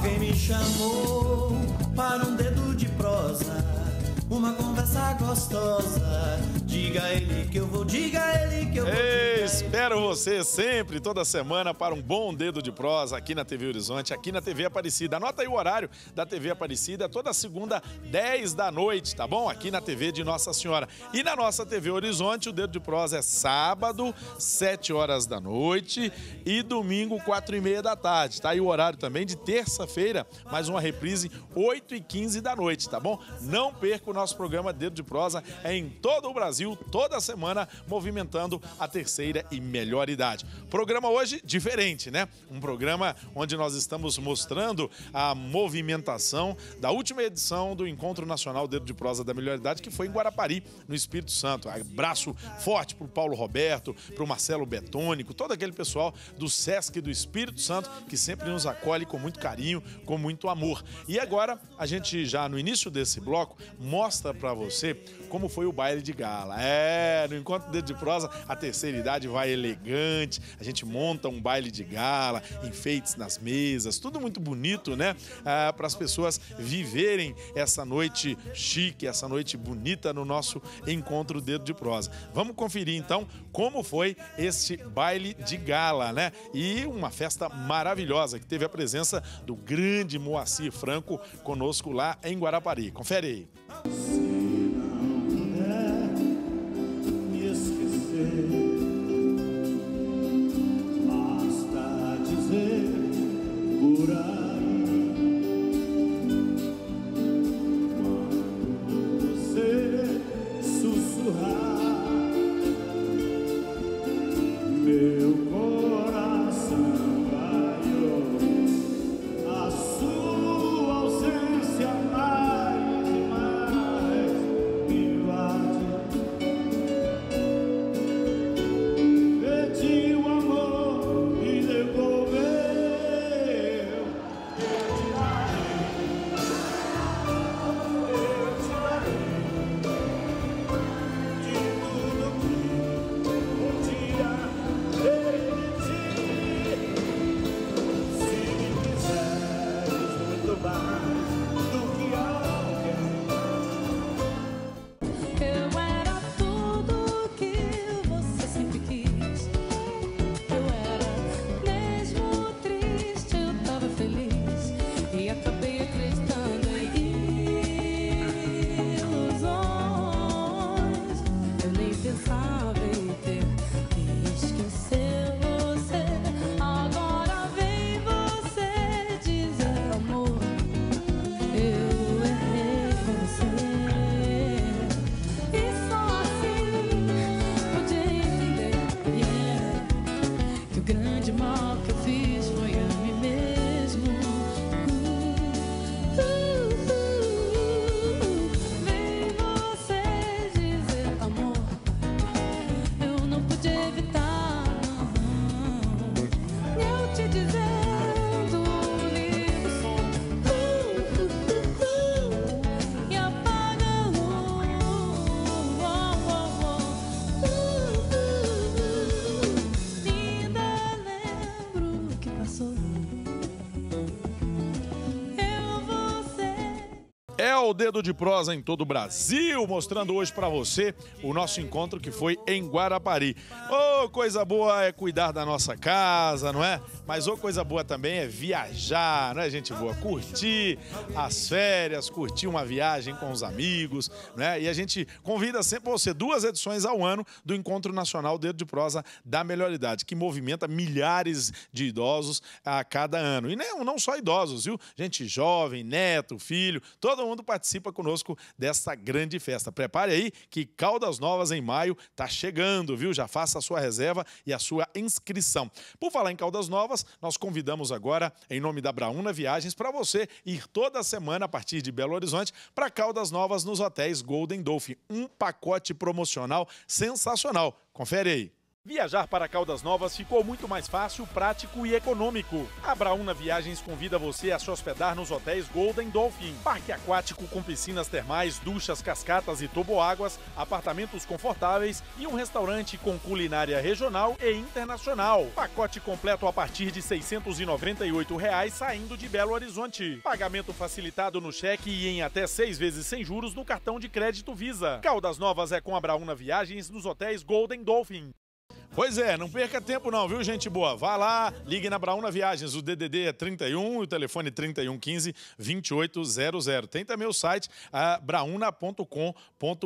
Alguém me chamou para um dedo de prosa, uma conversa gostosa. Diga a ele que eu vou, diga a ele que eu vou. Espero você sempre, toda semana, para um bom dedo de prosa aqui na TV Horizonte, aqui na TV Aparecida. Anota aí o horário da TV Aparecida, toda segunda, 10 da noite, tá bom? Aqui na TV de Nossa Senhora. E na nossa TV Horizonte, o dedo de prosa é sábado, 7 horas da noite e domingo, 4h30 da tarde. Tá aí o horário também de terça-feira, mais uma reprise, 8h15 da noite, tá bom? Não perca o nosso programa Dedo de Prosa, é em todo o Brasil, toda semana, movimentando a terceira e melhor idade. Programa hoje diferente, né? Um programa onde nós estamos mostrando a movimentação da última edição do Encontro Nacional Dedo de Prosa da Melhor Idade, que foi em Guarapari, no Espírito Santo. Abraço forte pro Paulo Roberto, pro Marcelo Betônico, todo aquele pessoal do Sesc do Espírito Santo, que sempre nos acolhe com muito carinho, com muito amor. E agora, a gente já no início desse bloco, mostra pra você como foi o baile de gala. No Encontro Dedo de Prosa, a terceira idade vai elegante, a gente monta um baile de gala, enfeites nas mesas, tudo muito bonito, né? Para as pessoas viverem essa noite chique, essa noite bonita no nosso Encontro Dedo de Prosa. Vamos conferir então como foi este baile de gala, né? E uma festa maravilhosa que teve a presença do grande Moacir Franco conosco lá em Guarapari. Confere aí. Basta dizer por aí, quando você sussurrar, meu coração vai ouvir a sua ausência mais e mais me bate. Pedi o amor e devolveu. Eu te darei de tudo que um dia hei de ti. Se me quiseres muito mais do que alguém. Eu era tudo que você sempre quis. Eu era mesmo triste, eu tava feliz e acabei acreditando em ilusões. Eu nem pensava em ter que esquecer você. Agora vem você dizer, amor, eu errei com você. E só assim pude entender, que o grande mal que eu fiz foi a mim mesmo. Vem você dizer, amor, eu não pude evitar, eu te dizendo, liga o som e apaga a luz. Ainda lembro o que passou. Eu, você. É o Dedo de Prosa em todo o Brasil, mostrando hoje pra você o nosso encontro que foi em Guarapari. Ô, coisa boa é cuidar da nossa casa, não é? Mas ô, coisa boa também é viajar, não é, gente boa? Curtir as férias, curtir uma viagem com os amigos, né? E a gente convida sempre você, 2 edições ao ano do Encontro Nacional Dedo de Prosa da Melhor Idade, que movimenta milhares de idosos a cada ano. E não só idosos, viu? Gente jovem, neto, filho, todo mundo participa conosco desta grande festa. Prepare aí que Caldas Novas em maio tá chegando, viu? Já faça a sua reserva e a sua inscrição. Por falar em Caldas Novas, nós convidamos agora, em nome da Brauna Viagens, para você ir toda semana a partir de Belo Horizonte para Caldas Novas nos hotéis Golden Dolphin. Um pacote promocional sensacional. Confere aí. Viajar para Caldas Novas ficou muito mais fácil, prático e econômico. A Brauna Viagens convida você a se hospedar nos hotéis Golden Dolphin, parque aquático com piscinas termais, duchas, cascatas e toboáguas, apartamentos confortáveis e um restaurante com culinária regional e internacional. Pacote completo a partir de R$ 698 saindo de Belo Horizonte. Pagamento facilitado no cheque e em até 6 vezes sem juros no cartão de crédito Visa. Caldas Novas é com a Brauna Viagens nos hotéis Golden Dolphin. Pois é, não perca tempo não, viu, gente boa? Vá lá, ligue na Brauna Viagens, o DDD é 31 e o telefone 3115-2800. Tem também o site brauna.com.br.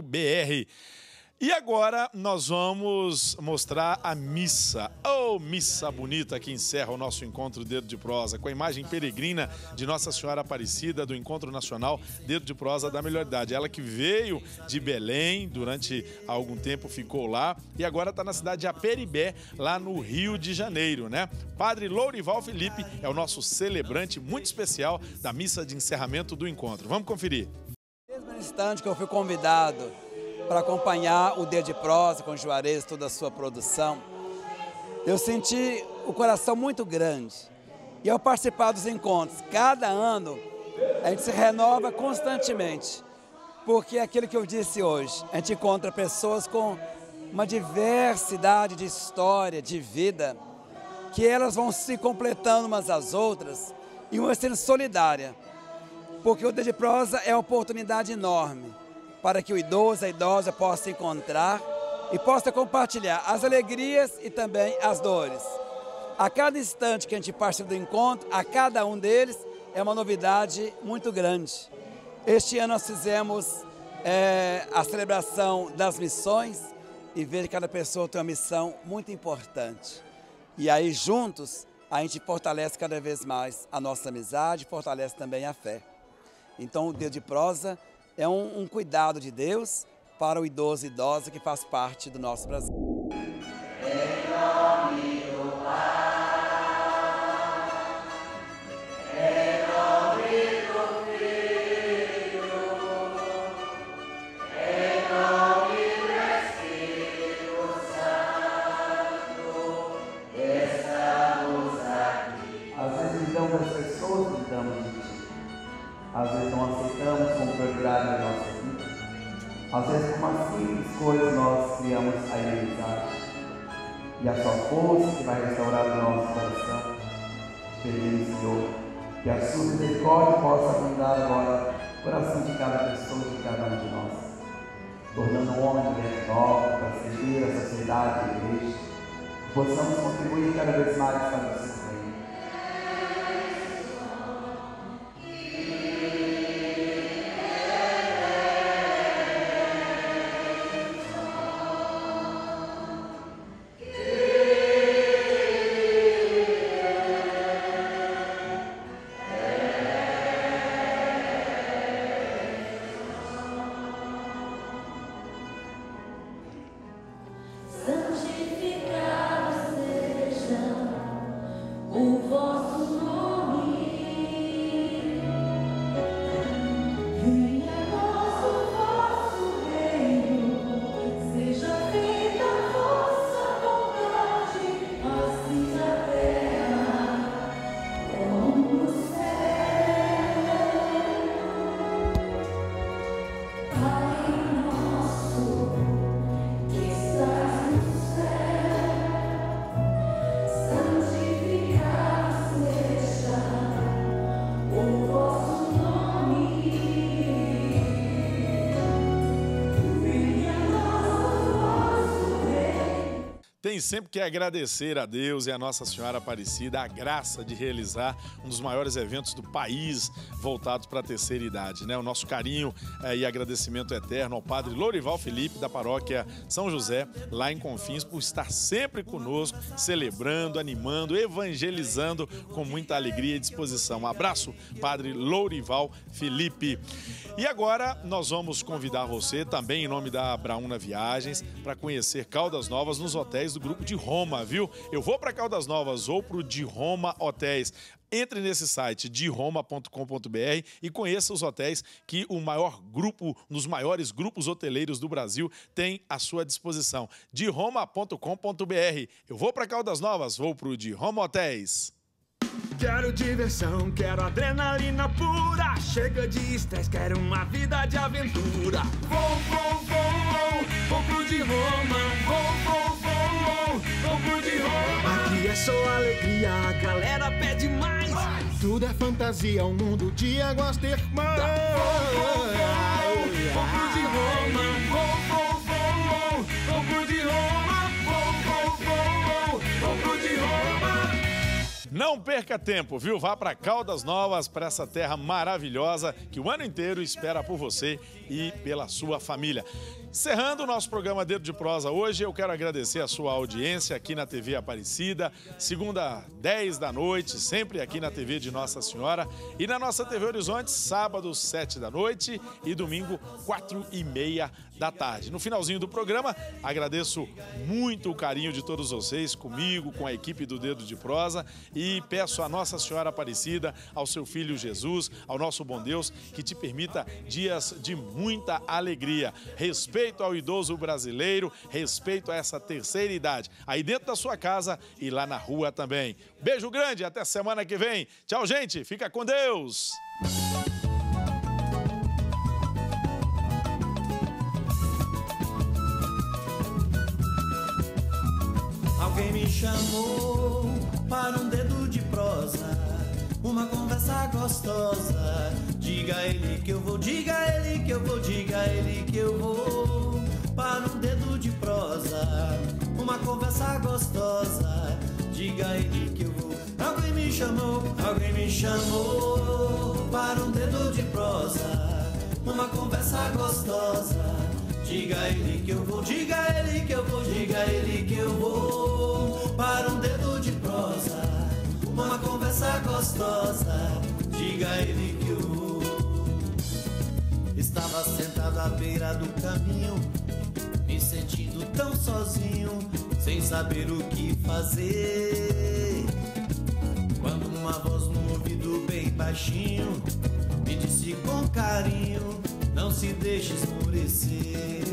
E agora nós vamos mostrar a missa. Oh, missa bonita que encerra o nosso encontro Dedo de Prosa, com a imagem peregrina de Nossa Senhora Aparecida do Encontro Nacional Dedo de Prosa da Melhor Idade. Ela que veio de Belém, durante algum tempo ficou lá e agora está na cidade de Aperibé, lá no Rio de Janeiro, né? Padre Lourival Felipe é o nosso celebrante muito especial da missa de encerramento do encontro. Vamos conferir. Mesmo instante que eu fui convidado para acompanhar o Dedo de Prosa com o Juarez, toda a sua produção, eu senti o coração muito grande. E ao participar dos encontros, cada ano, a gente se renova constantemente. Porque é aquilo que eu disse hoje, a gente encontra pessoas com uma diversidade de história, de vida, que elas vão se completando umas às outras e vão sendo solidárias. Porque o Dedo de Prosa é uma oportunidade enorme para que o idoso, a idosa possa se encontrar e possa compartilhar as alegrias e também as dores. A cada instante que a gente participa do encontro, a cada um deles é uma novidade muito grande. Este ano nós fizemos a celebração das missões e ver que cada pessoa tem uma missão muito importante. E aí juntos a gente fortalece cada vez mais a nossa amizade, fortalece também a fé. Então o Dedo de Prosa é um cuidado de Deus para o idoso e idosa que faz parte do nosso Brasil. Às vezes lidamos das pessoas, lidamos de ti. Às vezes não aceitamos como prioridade na nossa vida. Às vezes, com uma simples coisa, nós criamos a inimizade. E a sua força que vai restaurar o nosso coração. Pedimos, Senhor, que a sua misericórdia possa abundar agora o coração de cada pessoa, de cada um de nós. Tornando o homem mulher nova para servir a sociedade e a igreja. Possamos contribuir cada vez mais para o seu reino. Santificado seja o vosso nome. Venha a nós o vosso reino, seja feita a vossa vontade, assim na terra como no céu. Pai nosso, que estás no céu, santificado seja o vosso nome. Venha a nós o vosso reino. Tem sempre que agradecer a Deus e a Nossa Senhora Aparecida a graça de realizar um dos maiores eventos do país voltados para a terceira idade, né? O nosso carinho e agradecimento eterno ao Padre Lourival Felipe, da paróquia São José, lá em Confins, por estar sempre conosco, celebrando, animando, evangelizando com muita alegria e disposição. Um abraço, Padre Lourival Felipe. E agora nós vamos convidar você, também em nome da Brauna Viagens, para conhecer Caldas Novas nos hotéis do Grupo grupo de Roma, viu? Eu vou para Caldas Novas ou pro de Roma Hotéis. Entre nesse site deroma.com.br e conheça os hotéis que o maior grupo, nos maiores grupos hoteleiros do Brasil, tem à sua disposição. deroma.com.br. Eu vou para Caldas Novas, vou pro de Roma Hotéis. Quero diversão, quero adrenalina pura. Chega de estresse, quero uma vida de aventura. Vou pro de Roma. Vou pro de Roma. Aqui é só alegria, a galera pede mais. Tudo é fantasia, um mundo de águas termais. Vou pro de Roma. Vou pro de Roma. Vou pro de Roma. Não perca tempo, viu? Vá para Caldas Novas, para essa terra maravilhosa que o ano inteiro espera por você e pela sua família. Encerrando o nosso programa Dedo de Prosa hoje, eu quero agradecer a sua audiência aqui na TV Aparecida, segunda, 10 da noite, sempre aqui na TV de Nossa Senhora, e na nossa TV Horizonte, sábado, 7 da noite e domingo, 4h30 da tarde. No finalzinho do programa, agradeço muito o carinho de todos vocês, comigo, com a equipe do Dedo de Prosa, e peço a Nossa Senhora Aparecida, ao seu Filho Jesus, ao nosso bom Deus, que te permita dias de muita alegria. Respeito ao idoso brasileiro, respeito a essa terceira idade, aí dentro da sua casa e lá na rua também. Beijo grande, até semana que vem. Tchau, gente, fica com Deus. Alguém me chamou para um dedo de prosa, uma conversa gostosa. Diga ele que eu vou, diga ele que eu vou, diga ele que eu vou para um dedo de prosa, uma conversa gostosa. Diga ele que eu vou. Alguém me chamou para um dedo de prosa, uma conversa gostosa. Diga ele que eu vou, diga ele que eu vou, diga ele que eu vou para um dedo de prosa, uma conversa gostosa. Diga ele que eu vou. Estava sentado à beira do caminho, me sentindo tão sozinho, sem saber o que fazer, quando uma voz no ouvido bem baixinho me disse com carinho: não se deixe esmorecer.